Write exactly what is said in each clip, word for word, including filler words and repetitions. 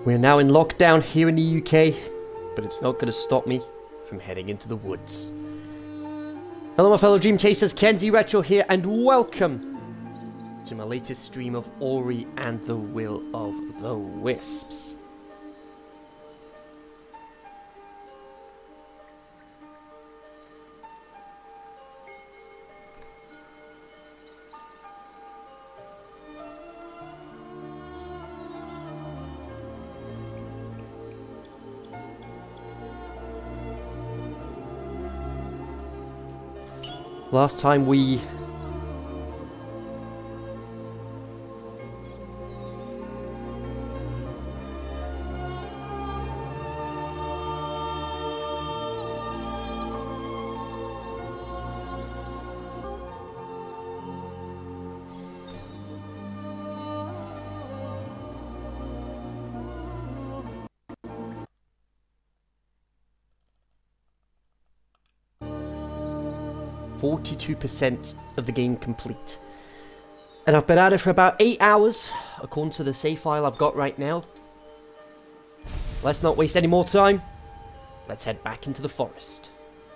We're now in lockdown here in the U K, but it's not going to stop me from heading into the woods. Hello my fellow Dream Chasers, Kenzie Retro here, and welcome to my latest stream of Ori and the Will of the Wisps. Last time we forty-two percent of the game complete. And I've been at it for about eight hours, according to the save file I've got right now. Let's not waste any more time. Let's head back into the forest.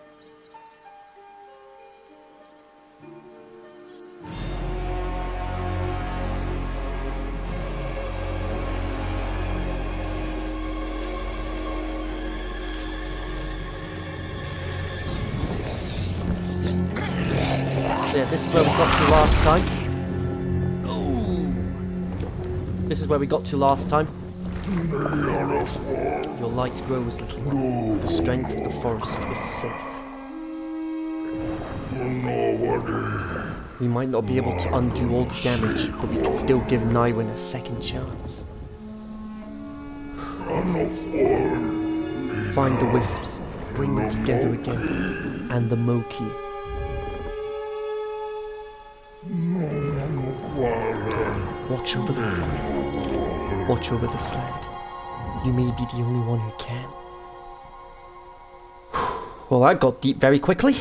Yeah, this is where we got to last time. Ooh. This is where we got to last time. Your light grows, little one. The strength of the forest is safe. We might not be able to undo all the damage, but we can still give Nywin a second chance. Find the wisps, bring them together again, and the Moki. Watch over the fire. Watch over this land. You may be the only one who can. Well, that got deep very quickly.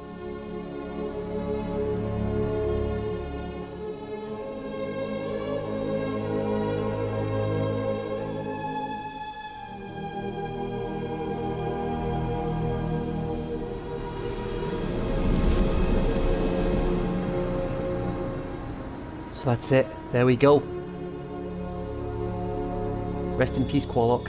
So that's it. There we go. Rest in peace, Qualock.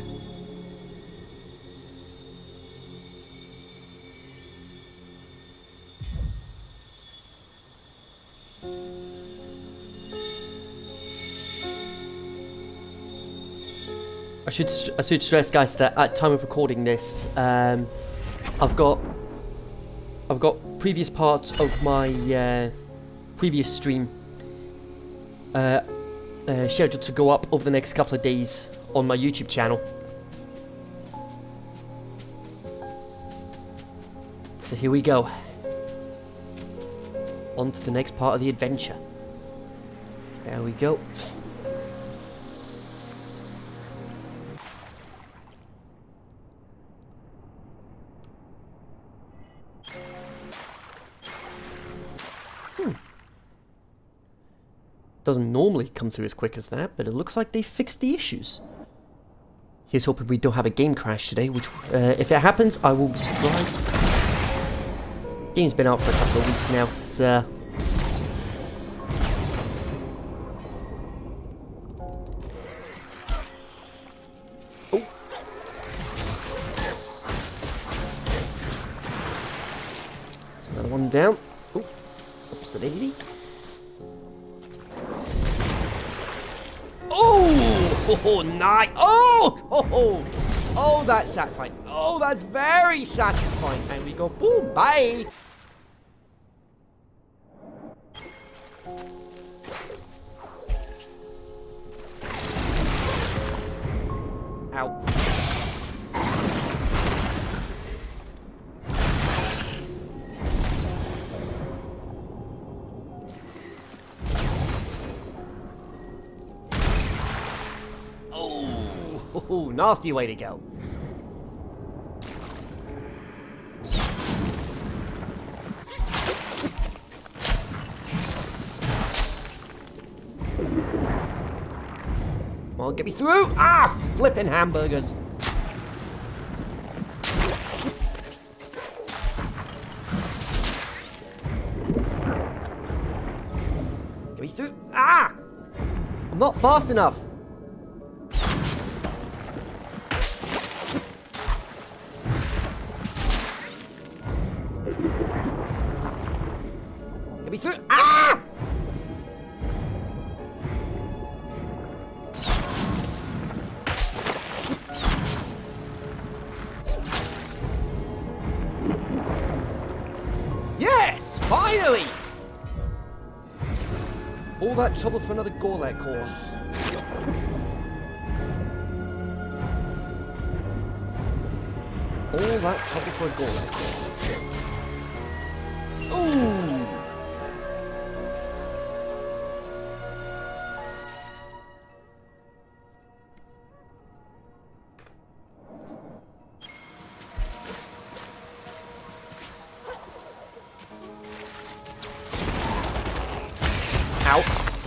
I should I should stress, guys, that at time of recording this, um, I've got I've got previous parts of my uh, previous stream Uh, uh, scheduled to go up over the next couple of days on my YouTube channel. So here we go. On to the next part of the adventure. There we go. Doesn't normally come through as quick as that, but it looks like they fixed the issues. Here's hoping we don't have a game crash today, which, uh, if it happens, I will be surprised. Game's been out for a couple of weeks now. It's, uh... Oh! There's another one down. Oh! Oops, the daisy. Oh, nice! Oh, oh, oh, oh, that's satisfying. Oh, that's very satisfying. And we go, boom, bye. Ow. Oh, nasty way to go. Come on, get me through! Ah, flipping hamburgers. Get me through. Ah! I'm not fast enough. Get me through. Ah! Yes! Finally! All that trouble for another Gorlet core. All that trouble for a Gorlet core. Ooh! Ow.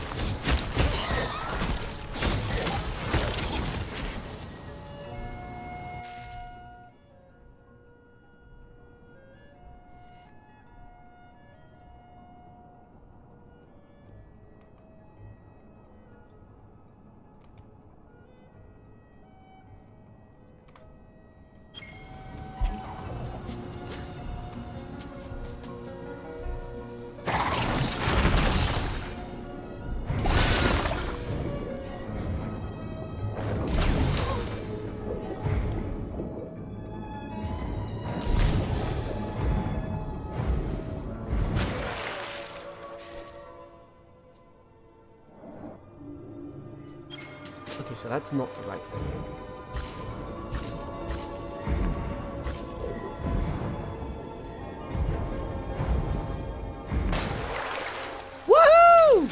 Okay, so that's not the right way. Woohoo!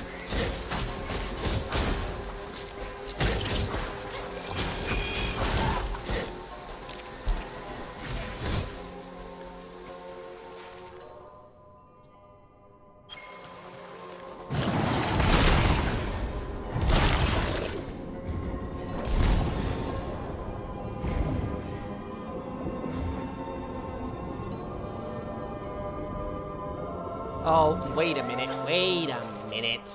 Oh, wait a minute, wait a minute.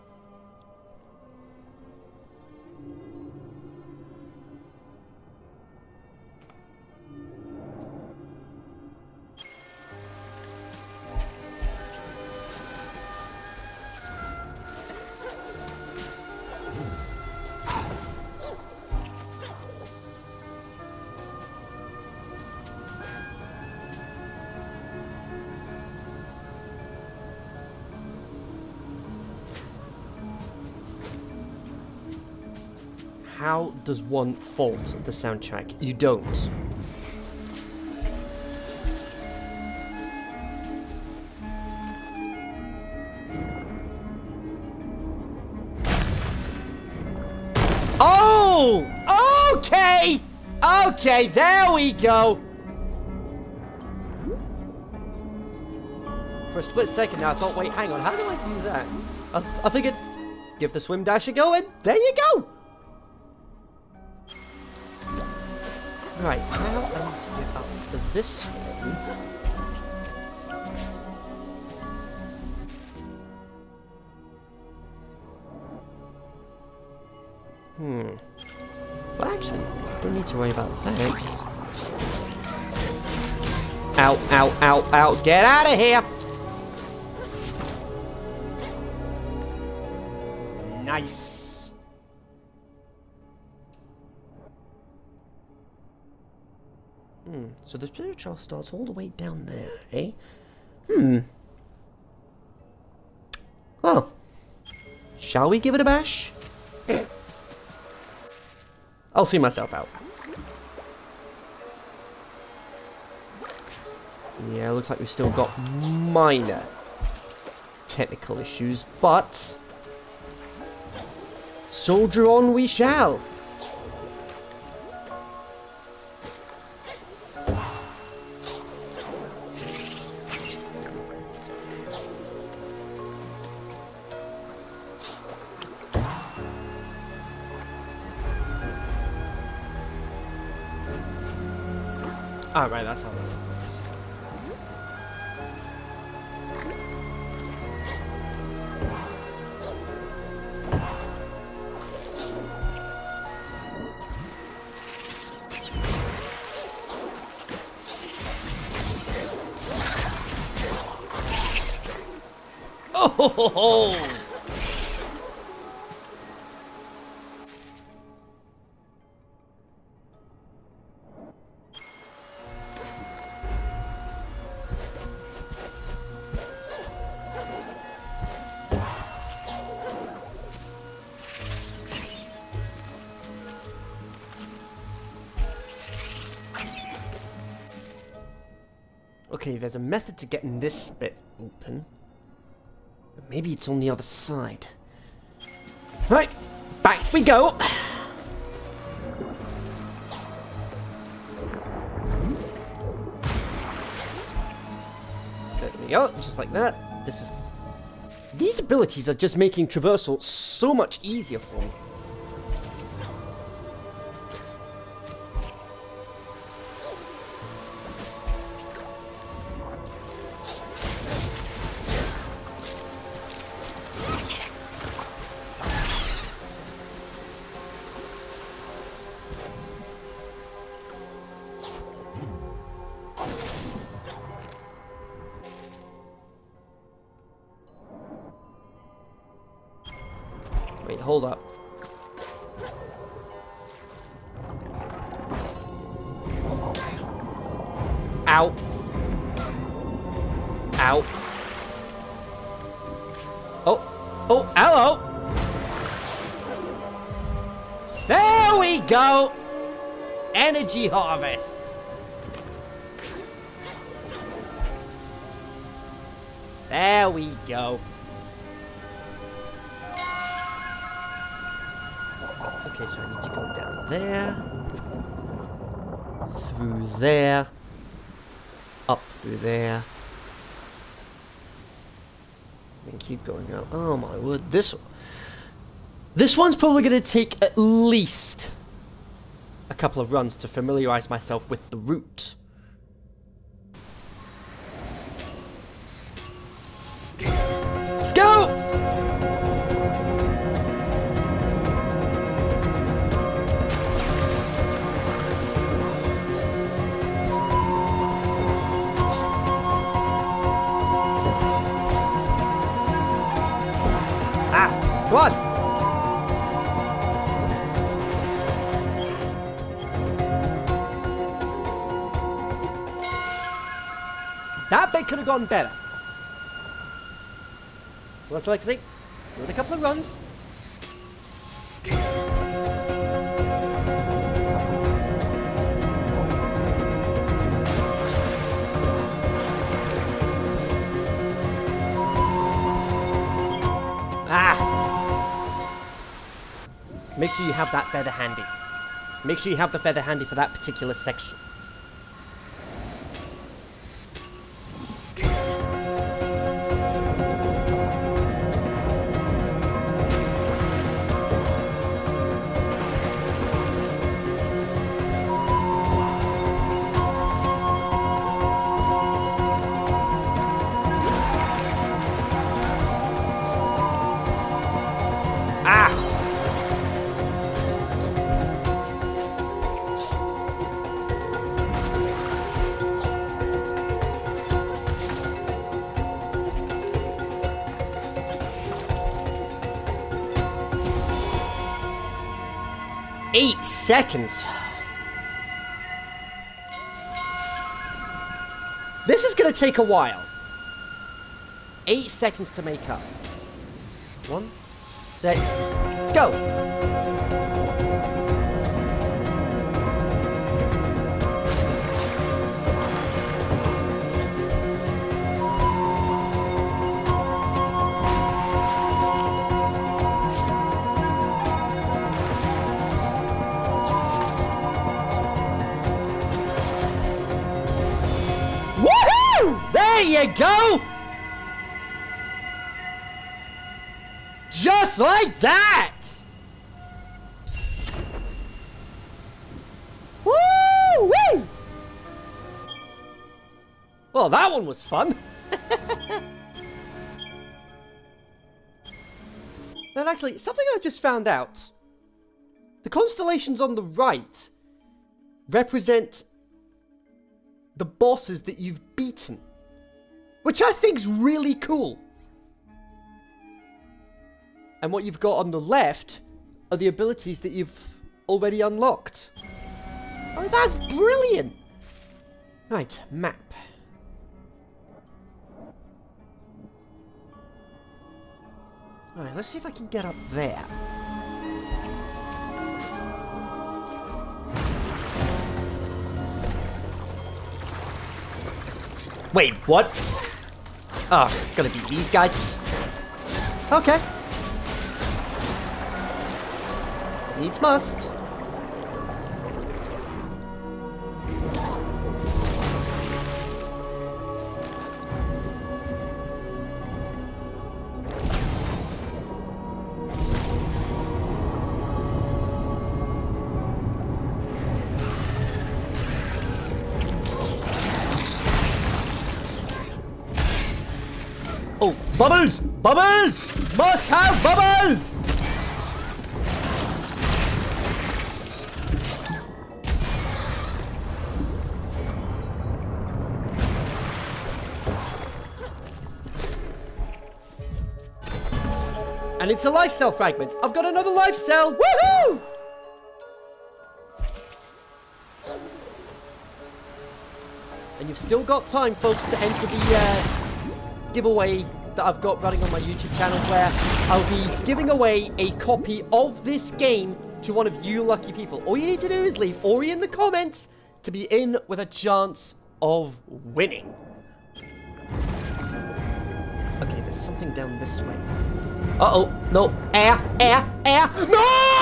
How does one fault the soundtrack? You don't. Oh! Okay! Okay, there we go! For a split second now, I thought, wait, hang on, how do I do that? I, I figured, give the swim dash a go, and there you go! Right, now I need to get up to this one. Hmm. Well, actually, don't need to worry about that. Ow, ow, ow, ow, get out of here! Nice. Hmm, so the spiritual starts all the way down there, eh? Hmm. Oh. Shall we give it a bash? I'll see myself out. Yeah, looks like we've still got minor technical issues, but soldier on we shall. Ah, right, that's how that works. Oh ho ho ho! Okay, there's a method to getting this bit open. But maybe it's on the other side. Right, back we go! There we go, just like that. This is... These abilities are just making traversal so much easier for me. Wait, hold up. Ow. Ow. Oh. Oh, hello. There we go. Energy harvest. There we go. Okay, so I need to go down there, through there, up through there, and keep going out. Oh my word, this this one's probably going to take at least a couple of runs to familiarize myself with the route. Let's go! Come on! That bit could have gone better. What's like to say? With a couple of runs. Ah! Make sure you have that feather handy. Make sure you have the feather handy for that particular section. Eight seconds. This is gonna take a while. Eight seconds to make up. One, set, go. There you go! Just like that! Woo! Woo! Well, that one was fun. And actually, something I just found out. The constellations on the right represent the bosses that you've beaten. Which I think's really cool. And what you've got on the left are the abilities that you've already unlocked. Oh, that's brilliant! Right, map. Alright, let's see if I can get up there. Wait, what? Oh, gonna be these guys. Okay. Needs must. Oh, bubbles! Bubbles! Must have bubbles! And it's a life cell fragment. I've got another life cell. Woohoo! And you've still got time, folks, to enter the uh, giveaway that I've got running on my YouTube channel, where I'll be giving away a copy of this game to one of you lucky people. All you need to do is leave Ori in the comments to be in with a chance of winning. Okay, there's something down this way. Uh-oh, no, air, air, air, no!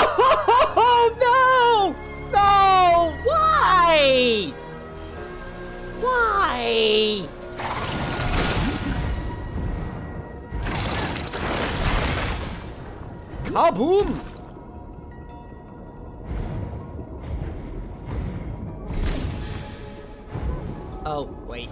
No! No! Why? Why? Kaboom! Oh, wait.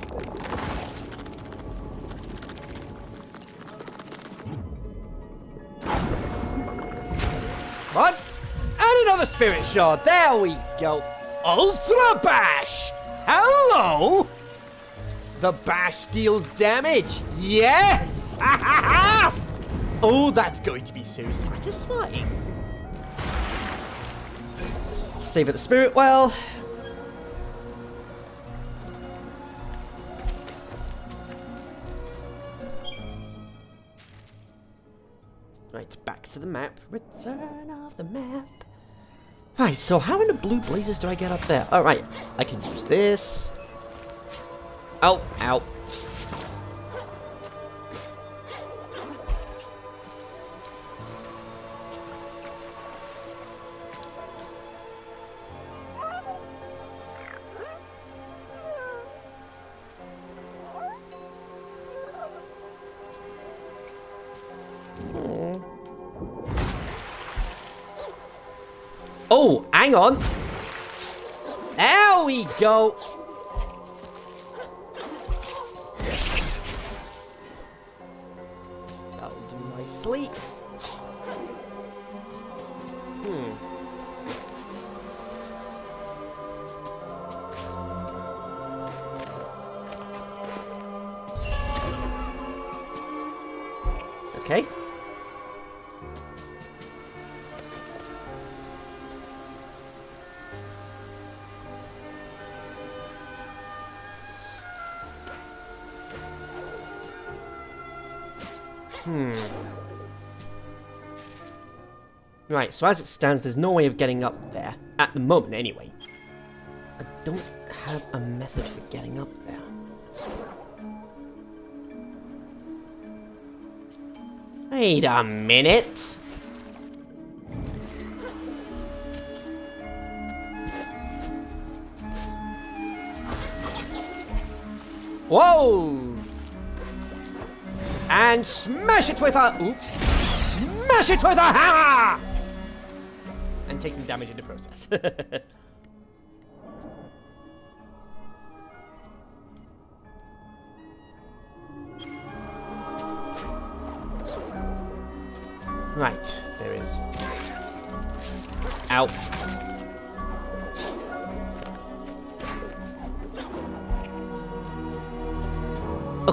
What? And another spirit shard. There we go. Ultra Bash! Hello! The bash deals damage. Yes! Ha ha ha! Oh, that's going to be so satisfying. Save at the spirit well. Right, back to the map. Return of the map. Right, so how in the blue blazes do I get up there? Alright, I can use this. Oh, ow. Oh, hang on. There we go. That'll do nicely. Hmm. Okay. Hmm. Right, so as it stands, there's no way of getting up there. At the moment, anyway. I don't have a method for getting up there. Wait a minute. Whoa! And smash it with a... Oops. Smash it with a hammer! And take some damage in the process.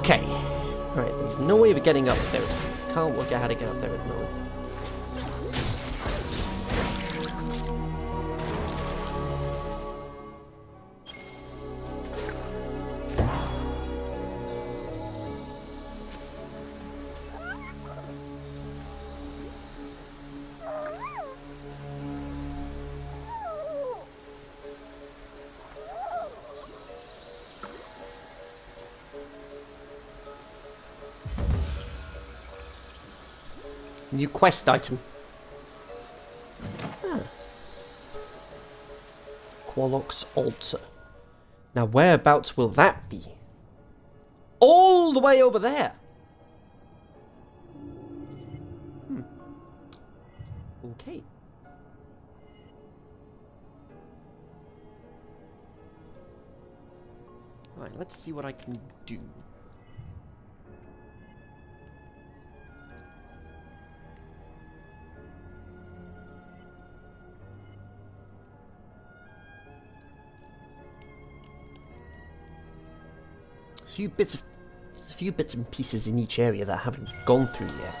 Okay. Alright, there's no way of getting up there. Can't work out how to get up there at the moment. New quest item. Ah. Qualox altar. Now whereabouts will that be? All the way over there. Hmm. Okay. Alright, let's see what I can do. A few bits of, a few bits and pieces in each area that I haven't gone through yet.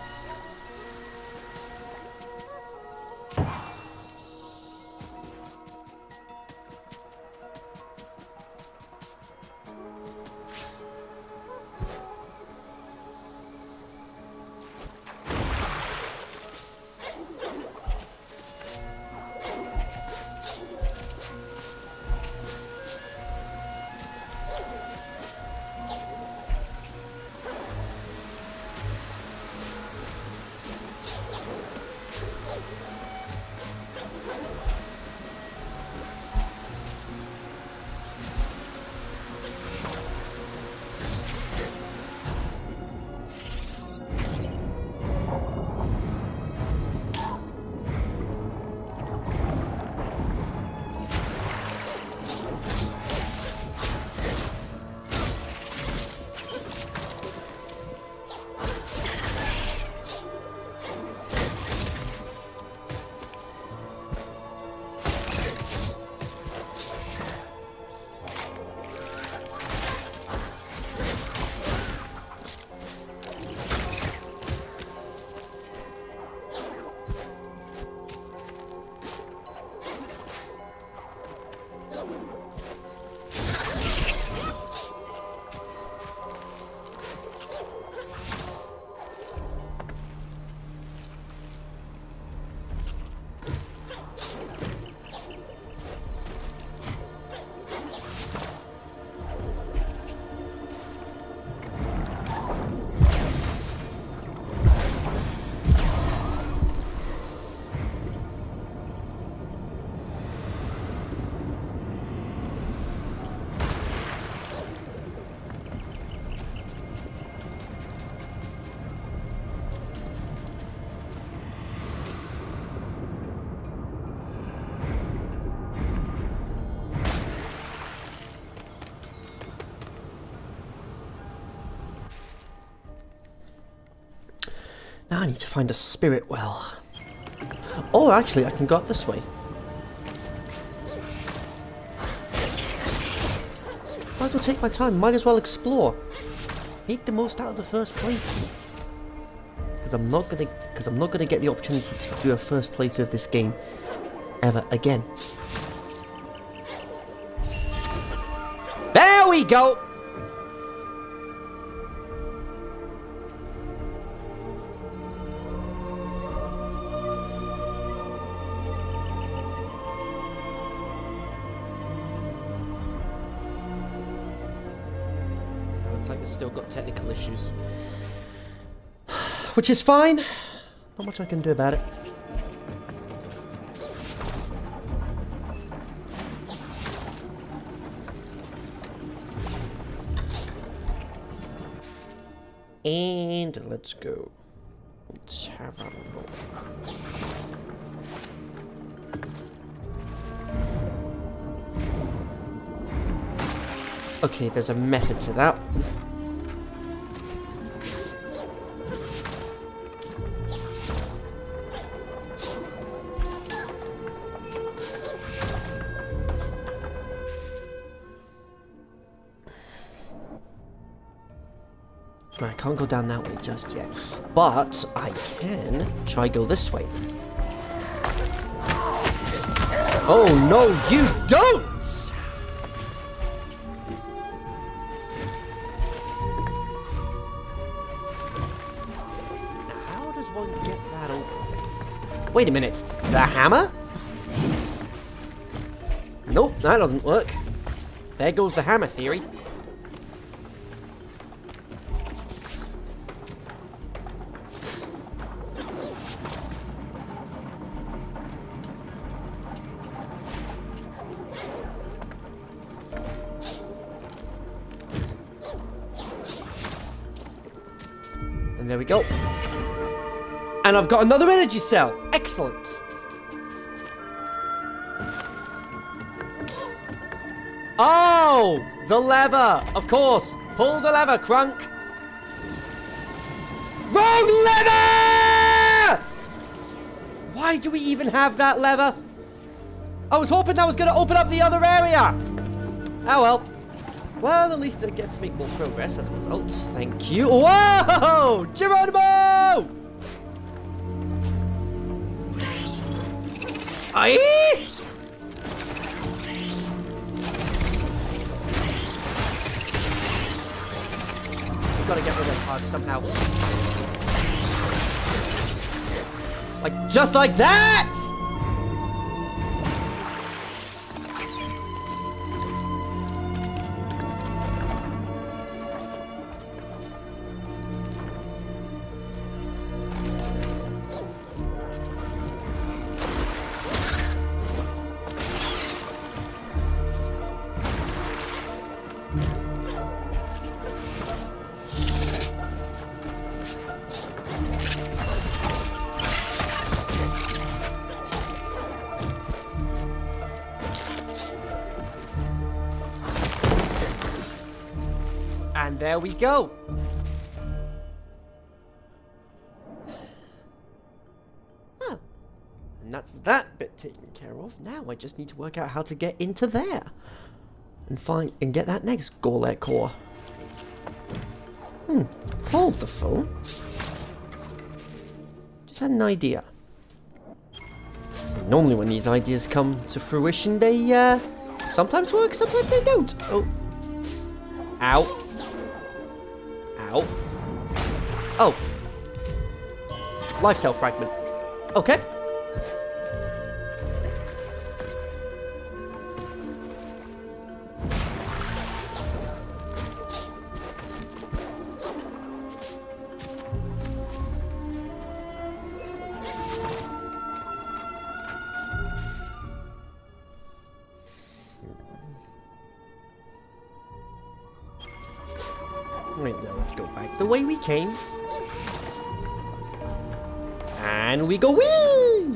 Now I need to find a spirit well. Oh, actually, I can go up this way. Might as well take my time. Might as well explore. Make the most out of the first playthrough. Because I'm not gonna, because I'm not gonna get the opportunity to do a first playthrough of this game ever again. There we go. Still got technical issues, which is fine. Not much I can do about it. And let's go. Let's have a look. Okay, there's a method to that. I can't go down that way just yet. But I can try go this way. Oh, no, you don't! Now, how does one get that open? Wait a minute. The hammer? Nope, that doesn't work. There goes the hammer theory. And there we go. And I've got another energy cell. Excellent. Oh, the lever. Of course. Pull the lever, Crunk. Wrong lever! Why do we even have that lever? I was hoping that was going to open up the other area. Oh, well. Well, at least I get to make more progress as a result. Thank you. Whoa! Geronimo! Aye! We've got to get rid of that card somehow. Like, just like that! And there we go. Huh. And that's that bit taken care of. Now I just need to work out how to get into there. And find and get that next Golett core. Hmm. Hold the phone. Just had an idea. Normally when these ideas come to fruition, they uh sometimes work, sometimes they don't. Oh. Ow. Ow. Oh. Life cell fragment. Okay. Wait, no, let's go back the way we came. And we go whee!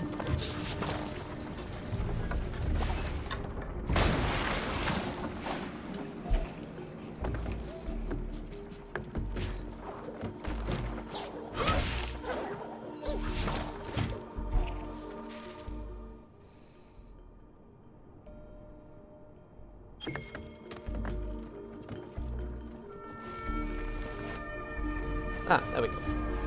Ah, there we go.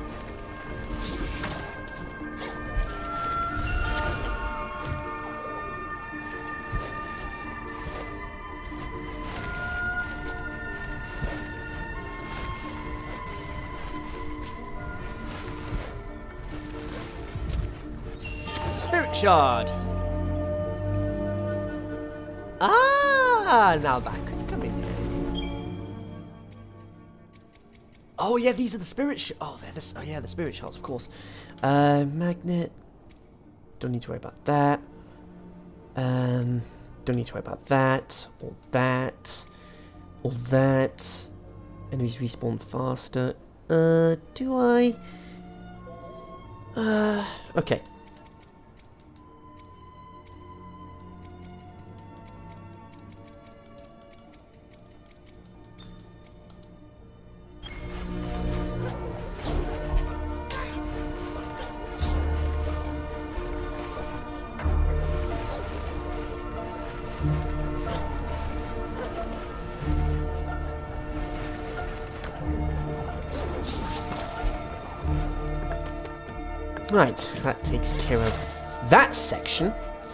Spirit shard. Ah, now that could come in here. Oh yeah, these are the spirit sh- Oh, they're the- oh yeah, the spirit shards, of course. Uh, magnet. Don't need to worry about that. Um, don't need to worry about that. Or that. Or that. Enemies respawn faster. Uh, do I? Uh, okay. Right, that takes care of that section.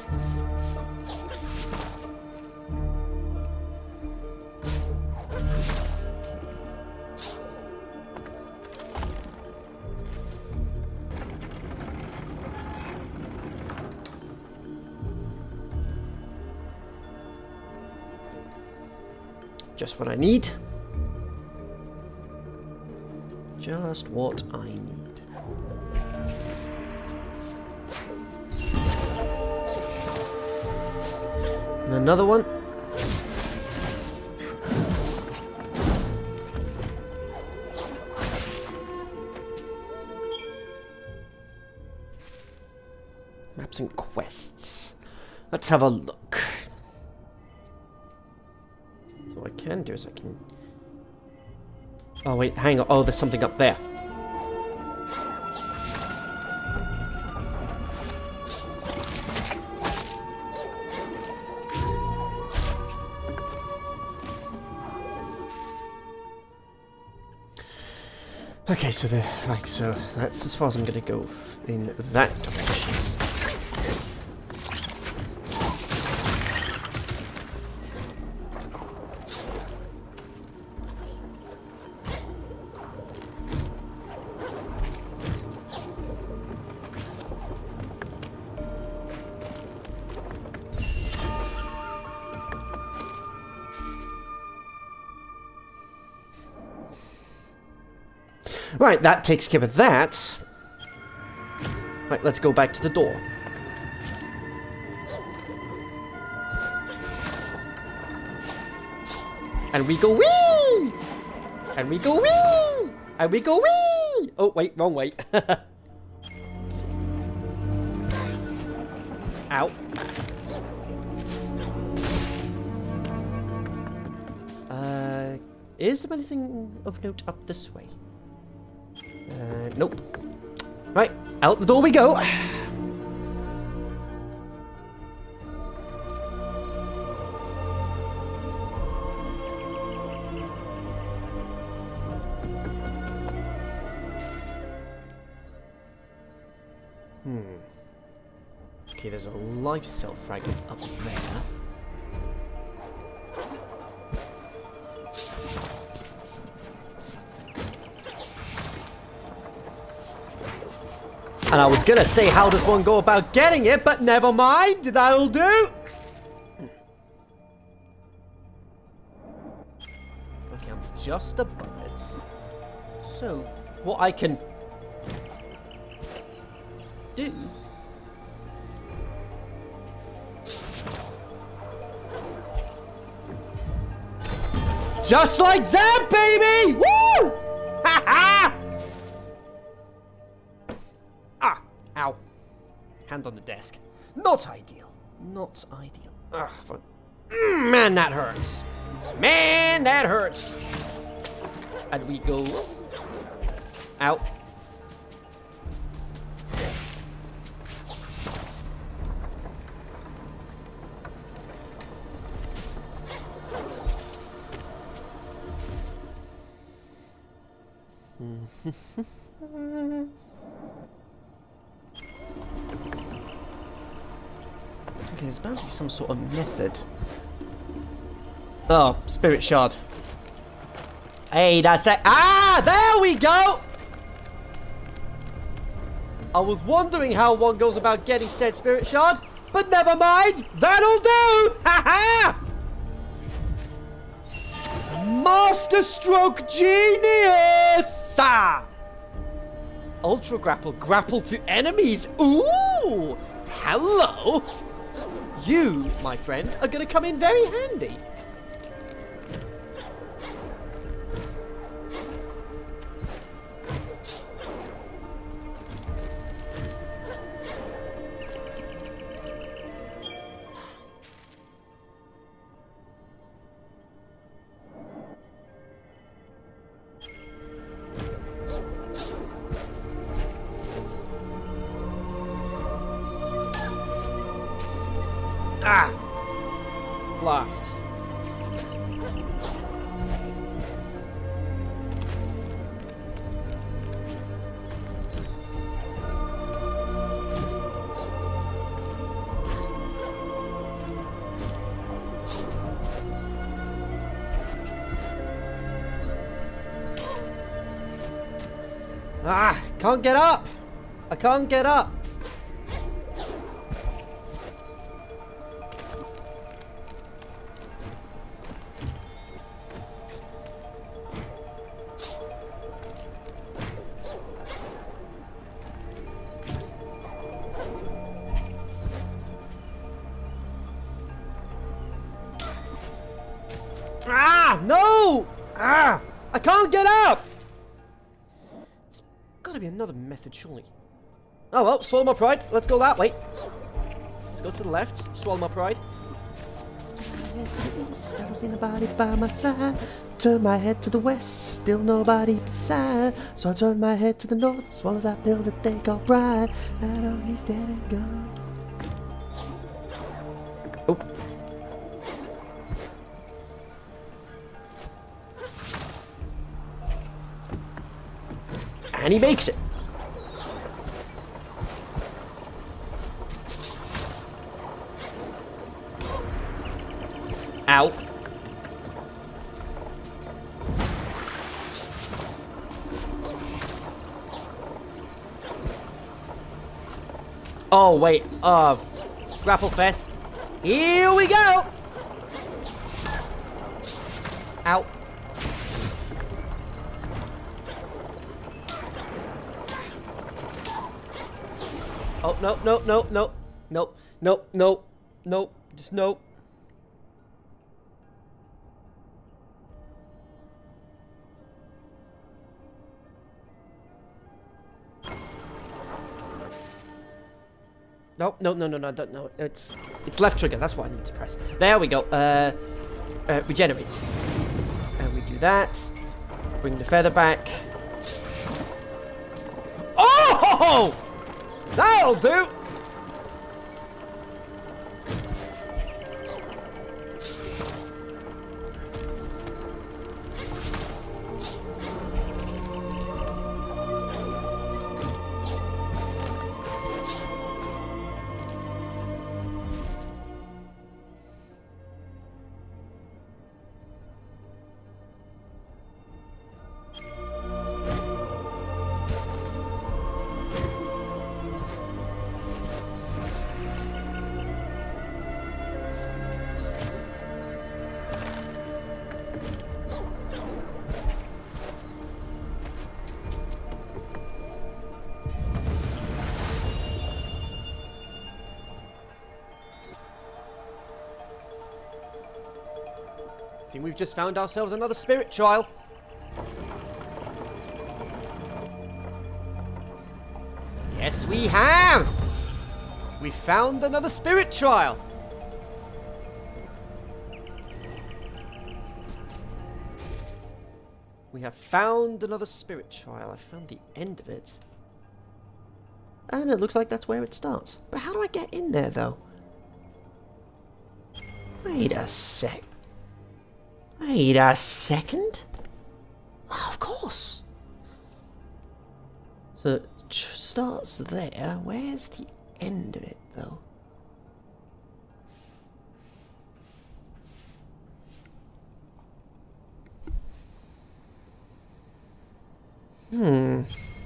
Just what I need. Just what I need. And another one. Maps and quests. Let's have a look. So what I can do is I can... Oh wait, hang on. Oh, there's something up there. Okay, so the right, so that's as far as I'm gonna go in that direction. Right, that takes care of that. Right, let's go back to the door. And we go wee! And we go wee! And we go wee! Oh, wait, wrong way. Ow. Uh, is there anything of note up this way? Uh, nope. Right, out the door we go. Hmm. Okay, there's a life cell fragment up there. And I was gonna say, how does one go about getting it, but never mind, that'll do! Okay, I'm just above it. So, what I can do... Just like that, baby! Woo! Ha ha! Ow. Hand on the desk. Not ideal. Not ideal. Ugh, but, mm, man, that hurts. Man, that hurts. And we go... Out. Okay, there's bound to be some sort of method. Oh, spirit shard. Hey, that's it. Ah, there we go! I was wondering how one goes about getting said spirit shard, but never mind, that'll do! Ha ha! Master stroke genius! Ah! Ultra grapple, grapple to enemies. Ooh! Hello! You, my friend, are gonna come in very handy. Ah! Blast. Ah, can't get up. I can't get up. Ah, no! Ah, I can't get up! There's gotta be another method, surely. Oh well, swallow my pride. Let's go that way. Let's go to the left. Swallow my pride. I don't see nobody by my side. Turn my head to the west, still nobody beside. So I turn my head to the north, swallow that pill that they call pride. I know he's dead and gone. Oh. And he makes it. Ow. Oh, wait. Uh, grapple fest. Here we go. Ow. Oh, no, no, no, no, no, no, no, no, just no. No, no, no, no, no, don't, no, it's, it's left trigger, that's what I need to press. There we go, uh, uh regenerate. And we do that. Bring the feather back. Oh! That'll do! I think we've just found ourselves another spirit trial. Yes, we have! We found another spirit trial. We have found another spirit trial. I found the end of it. And it looks like that's where it starts. But how do I get in there, though? Wait a sec. Wait a second. Oh, of course. So it starts there. Where's the end of it, though? Hmm.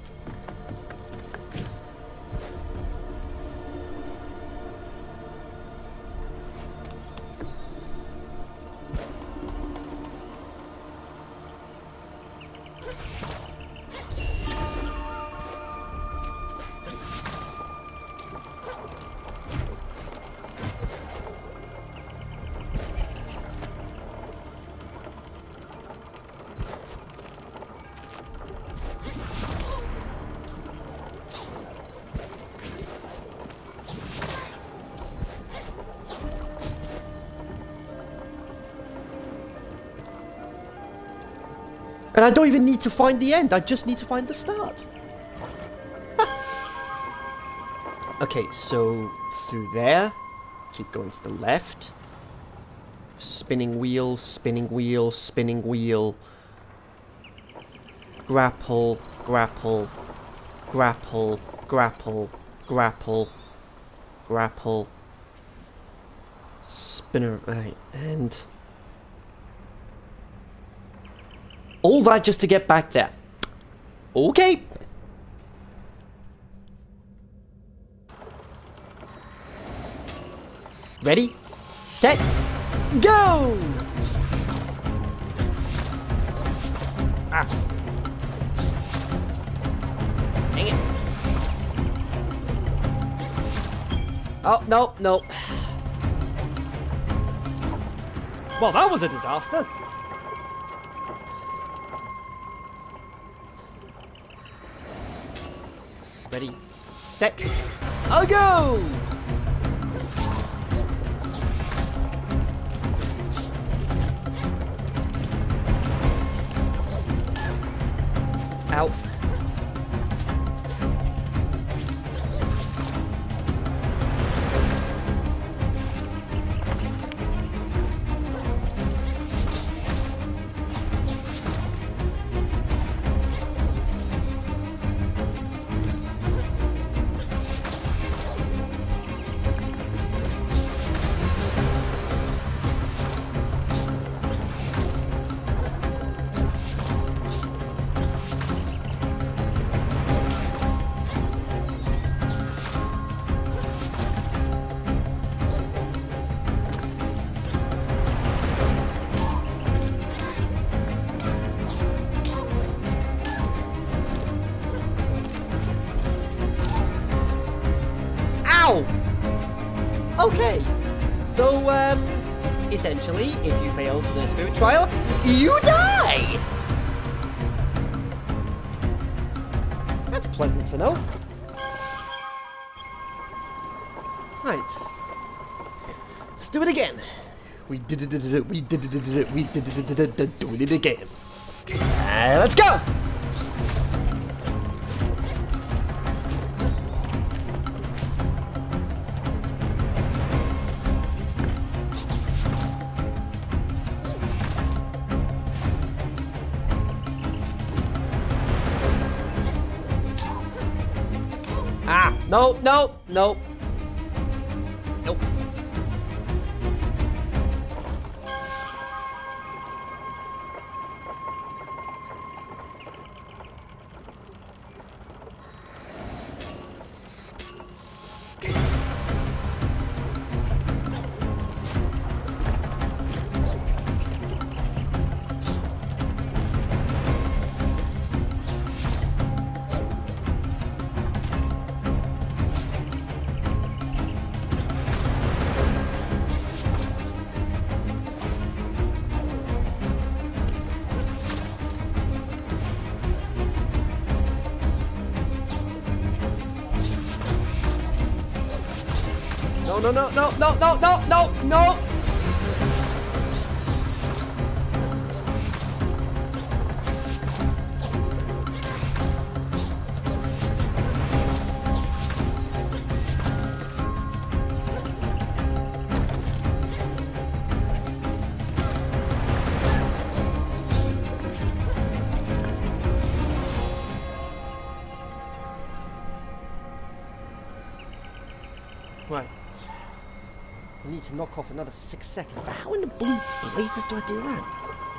And I don't even need to find the end, I just need to find the start. Okay, so through there, keep going to the left. Spinning wheel, spinning wheel, spinning wheel. Grapple, grapple, grapple, grapple, grapple, grapple. Spinner, right, and... all that just to get back there. Okay. Ready, set, go! Ah. Dang it. Oh, no, no. Well, that was a disaster. Ready, set, I'll go! Out. Okay, so, um, essentially, if you fail the spirit trial, you die! That's pleasant to know. Right. Let's do it again. We did it, we did it, we did it, doing it again. Uh, let's go! Ah, no, no, no. Nope. No, no, no, no, no, no, no, no, no! Right. I need to knock off another six seconds. But how in the blue blazes do I do that?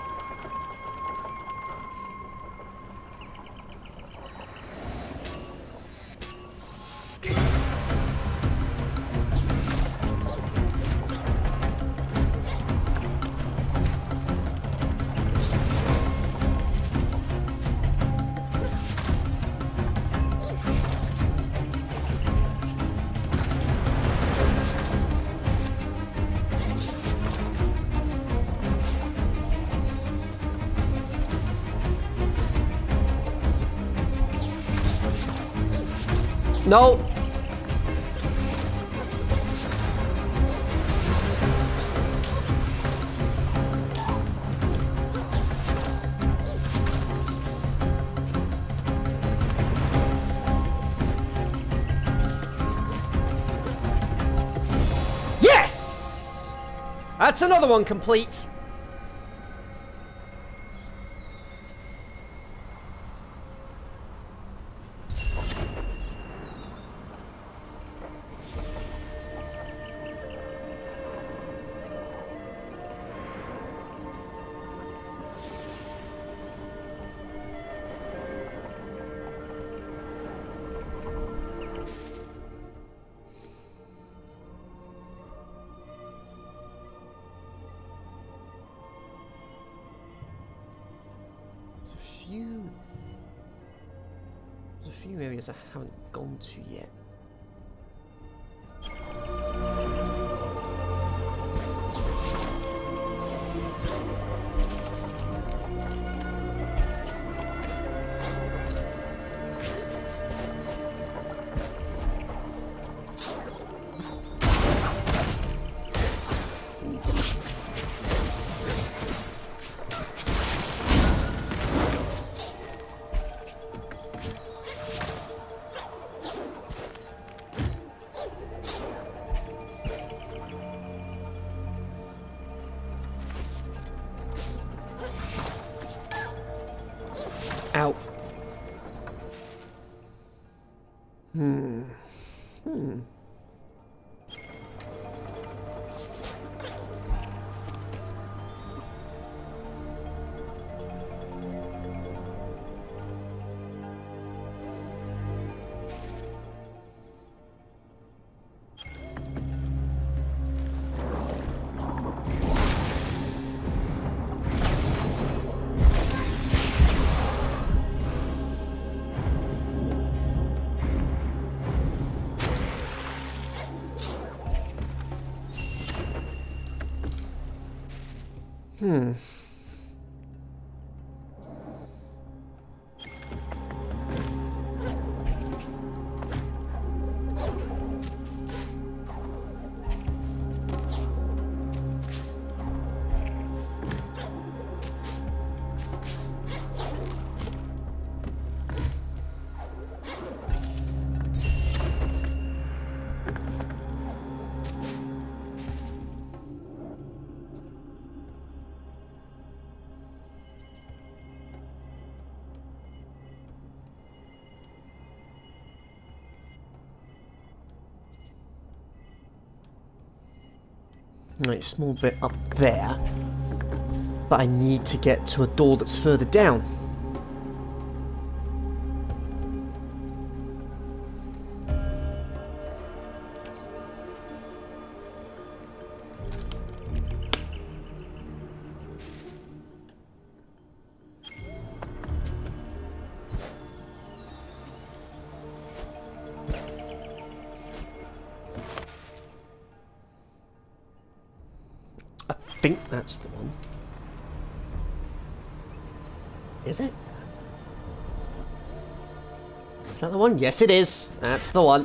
No! Yes! That's another one complete. There's a few... There's a few areas I haven't gone to yet. Ow. Hmm. Hmm. Hmm. Right, small bit up there. But I need to get to a door that's further down. I think that's the one. Is it? Is that the one? Yes, it is. That's the one.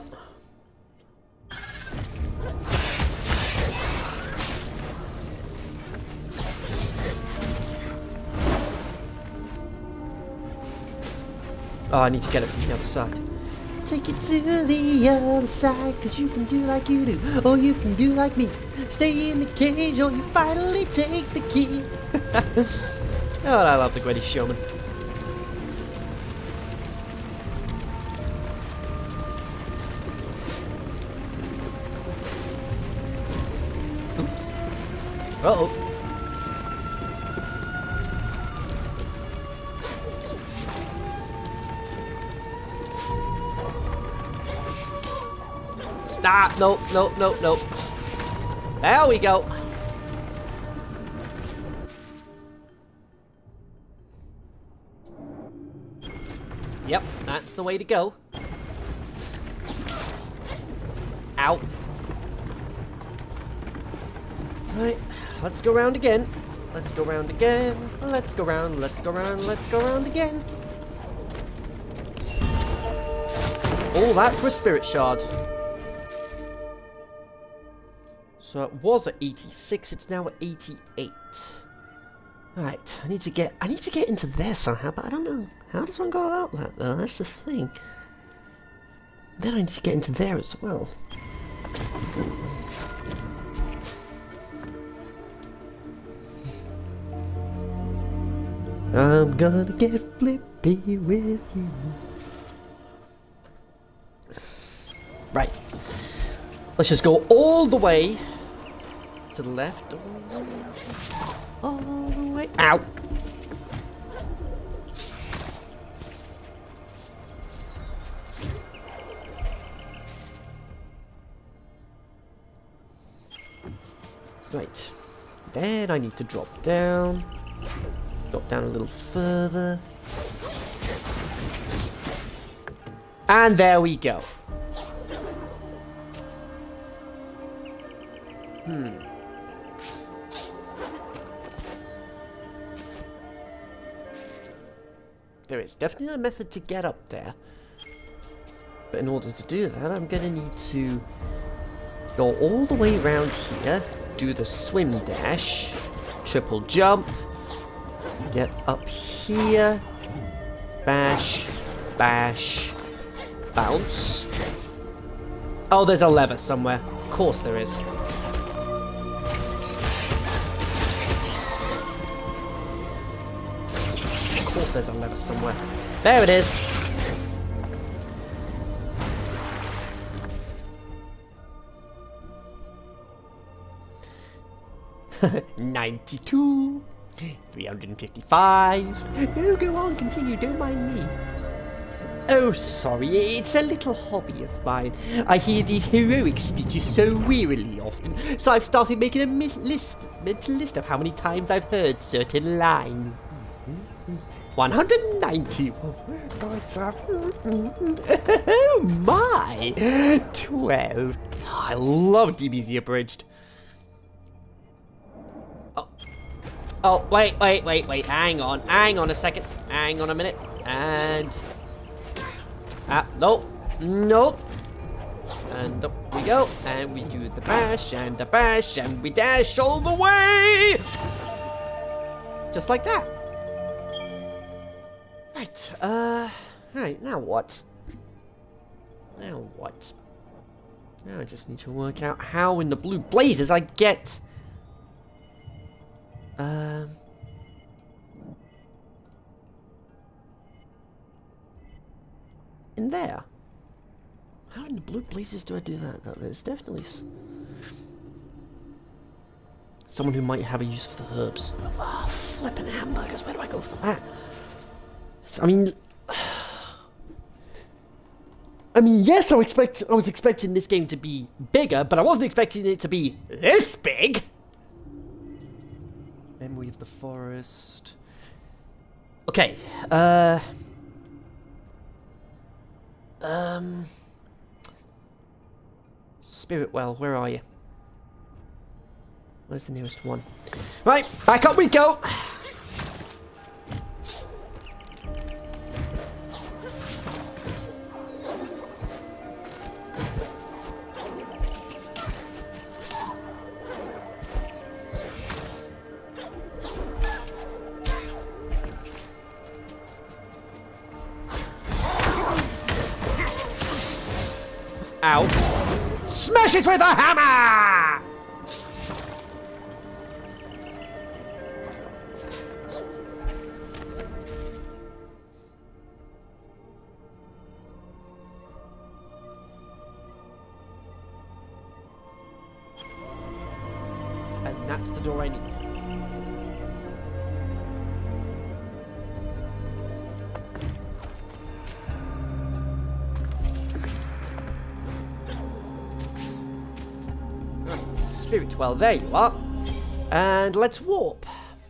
Oh, I need to get it from the other side. Take it to the other side, cause you can do like you do, or you can do like me. Stay in the cage, or you finally take the key. Oh, I love The Greatest Showman. Oops. Uh-oh. Ah, no, no, no, no. There we go. Yep, that's the way to go. Ow. Right, let's go round again. Let's go round again. Let's go round, let's go round, let's go round again. All that for a spirit shard. So it was at eighty-six, it's now at eighty-eight. Right, I need to get I need to get into there somehow, but I don't know. How does one go about that though? That's the thing. Then I need to get into there as well. I'm gonna get flippy with you. Right. Let's just go all the way to the left. All the way. Ow! Right. Then I need to drop down. Drop down a little further. And there we go. Hmm. There is definitely a method to get up there. But in order to do that, I'm going to need to go all the way around here, do the swim dash, triple jump, get up here, bash, bash, bounce. Oh, there's a lever somewhere. Of course there is. Of course there's a lever somewhere. There it is. ninety-two, three hundred fifty-five. Oh, go on, continue, don't mind me. Oh, sorry, it's a little hobby of mine. I hear these heroic speeches so wearily often, so I've started making a mi list, mental list of how many times I've heard certain lines. one hundred ninety. Oh my! twelve. Oh, I love D B Z Abridged. Oh, wait, wait, wait, wait, hang on, hang on a second, hang on a minute, and, ah, nope, nope, and up we go, and we do the bash, and the bash, and we dash all the way, just like that. Right, uh, right, now what? Now what? Now I just need to work out how in the blue blazes I get... Um, in there. How in the blue blazes do I do that? There's definitely s someone who might have a use for the herbs. Oh, flipping hamburgers! Where do I go for that? So, I mean, I mean, yes, I expect I was expecting this game to be bigger, but I wasn't expecting it to be this big. Memory of the forest. Okay. Uh. Um. Spirit Well, where are you? Where's the nearest one? Right, back up we go. Ow. Smash it with a hammer! And that's the door I need. Spirit Well, there you are. And let's warp.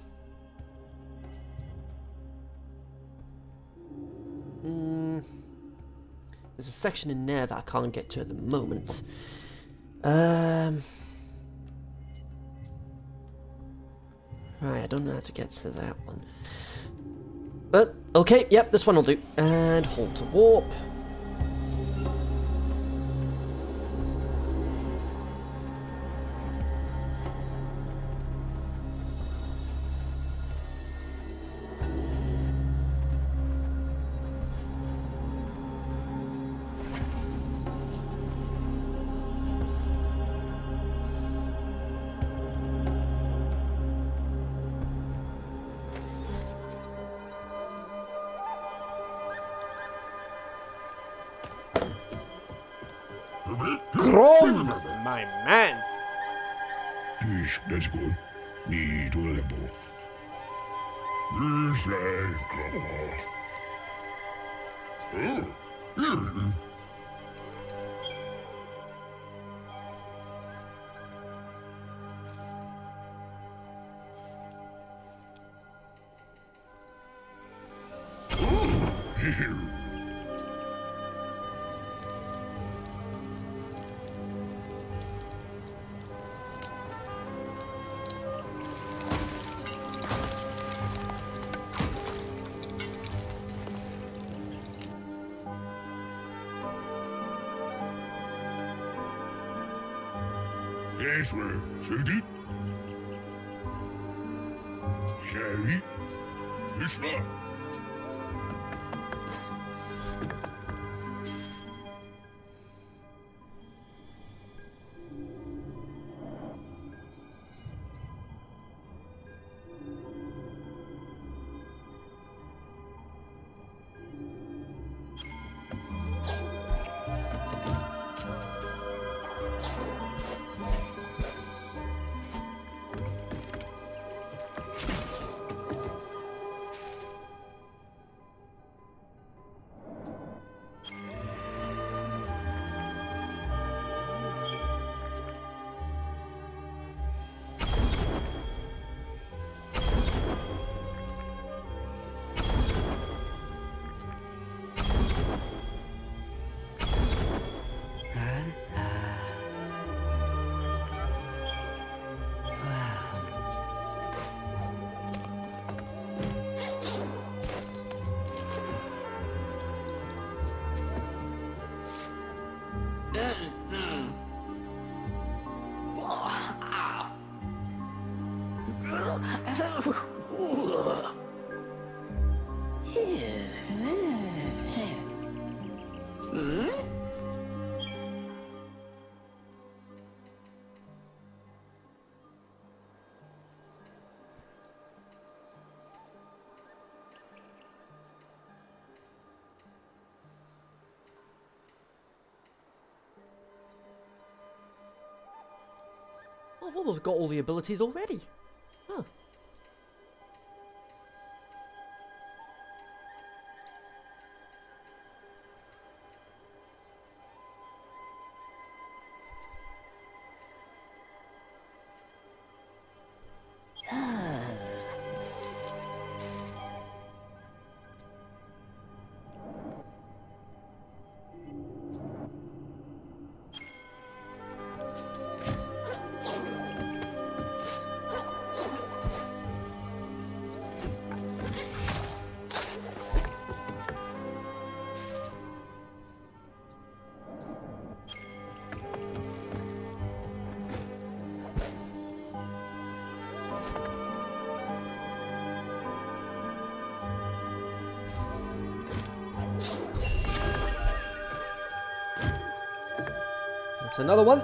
Mm, there's a section in there that I can't get to at the moment. Um, right, I don't know how to get to that one. But, okay, yep, this one will do. And hold to warp. Grom, my man. Yes, that's good. Need to level. Yes, I Oh, yes. Yes, sir. Suited. Sherry. Yes, sir. Oh, well, those got all the abilities already. Huh. That's another one.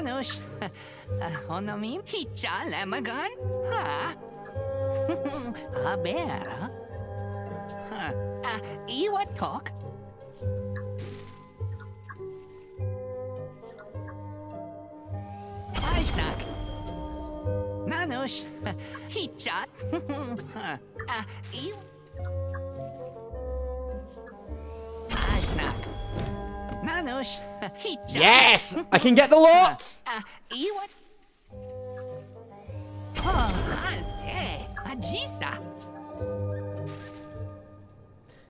Nanos, honomim hitja lemagan? Ha? A bear? Iwatok? Ajnak. Nanos, hitja. Iw. Ajnak. Nanos, hitja. Yes! I can get the lot! Iwat. Oh, Ante, Ajisa.